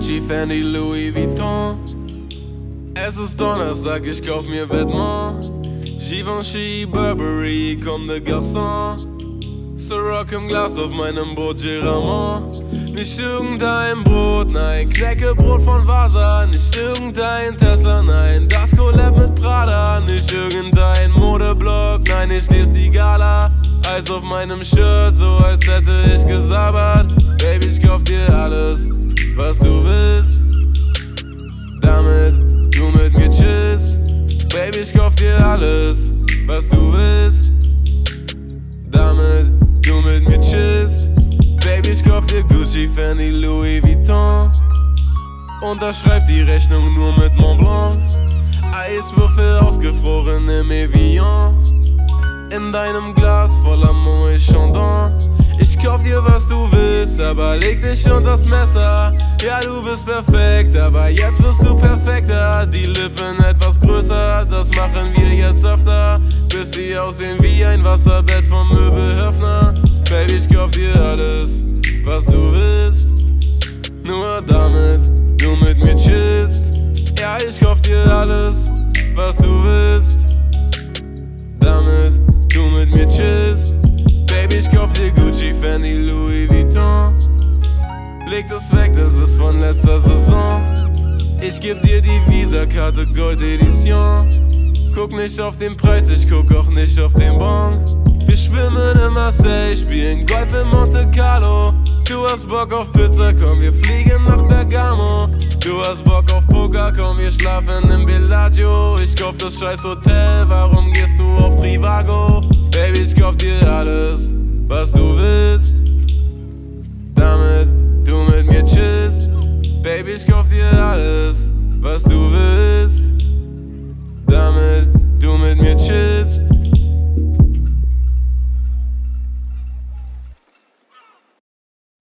Gucci, Fendi, Louis Vuitton. Es ist Donnerstag, ich kauf mir Vêtements. Givenchy, Burberry, comme de Garçon. Ciroc im Glas auf meinem Brot, Geramont. Nicht irgendein Brot, nein, Knäckebrot von Vasa. Nicht irgendein Tesla, nein, das Collab mit Prada. Nicht irgendein Modeblock, nein, ich lese die Gala. Eis auf meinem Shirt, so als hätte ich gesabbert. Baby, ich kauf dir alles, was du willst, damit du mit mir chillst. Baby, ich kauf dir alles, was du willst, damit du mit mir chillst. Baby, ich kauf dir Gucci, Fendi, Louis Vuitton. Unterschreib die Rechnung nur mit Mont Blanc. Eiswürfel ausgefroren im Evian. In deinem Glas voller Moet Chandon. Ich kauf dir, was du willst, aber leg dich unters Messer. Ja, du bist perfekt, aber jetzt wirst du perfekter. Die Lippen etwas größer, das machen wir jetzt öfter, bis sie aussehen wie ein Wasserbett vom Möbelhöfner. Baby, ich kauf dir alles, was du willst, nur damit du mit mir chillst. Ja, ich kauf dir alles, was du willst, damit du mit mir chillst. Baby, ich kauf dir Gucci, Fendi, Louis Vuitton. Leg das weg, das ist von letzter Saison. Ich geb dir die Visa-Karte Gold Edition. Guck nicht auf den Preis, ich guck auch nicht auf den Bon. Wir schwimmen in Marseille, spielen Golf in Monte Carlo. Du hast Bock auf Pizza, komm, wir fliegen nach Bergamo. Du hast Bock auf Poker, komm, wir schlafen im Bellagio. Ich kauf das scheiß Hotel, warum gehst du auf Trivago? Baby, ich kauf dir alles, was du willst, damit du mit mir chillst. Baby, ich kauf dir alles, was du